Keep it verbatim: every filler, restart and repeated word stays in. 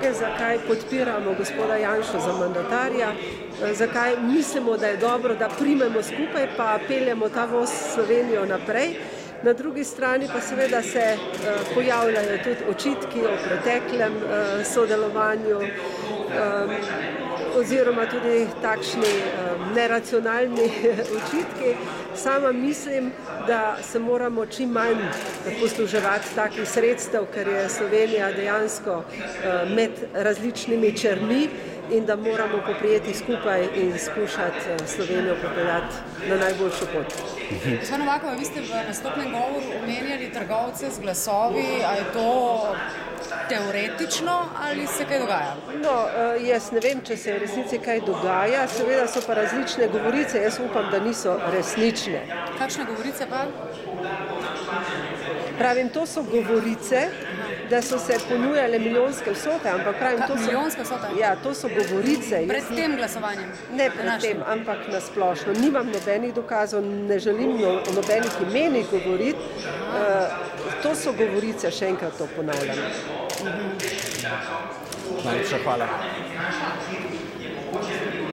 razloge, zakaj podpiramo gospoda Janšo za mandatarja, zakaj mislimo, da je dobro, da primemo skupaj pa peljemo ta voz Slovenijo naprej. Na drugi strani pa seveda se uh, pojavljajo tudi očitki o preteklem uh, sodelovanju um, oziroma tudi takšni um, neracionalni očitki. Sama mislim, da se moramo čim manj posluževati takih sredstev, ker je Slovenija dejansko uh, med različnimi čermi in da moramo poprijeti skupaj in skušati Slovenijo popeljati na najboljšo pot. Gospod Novakova, vi ste v nastopnem govoru omenjali trgovce z glasovi, a je to teoretično ali se kaj dogaja? No, jaz ne vem, če se v resnici kaj dogaja, seveda so pa različne govorice, jaz upam, da niso resnične. Kakšne govorice pa? Pravim, to so govorice, da so se ponujale milijonske vsote, ampak pravim, Ka, to so... Milijonske vsote? Ja, to so govorice. Pred tem glasovanjem? Ne pred tem, ampak nasplošno. Nimam nobenih dokazov, ne želim no, o nobenih imenih govoriti. Uh, to so govorice, še enkrat to ponavljam. Najlepša hvala.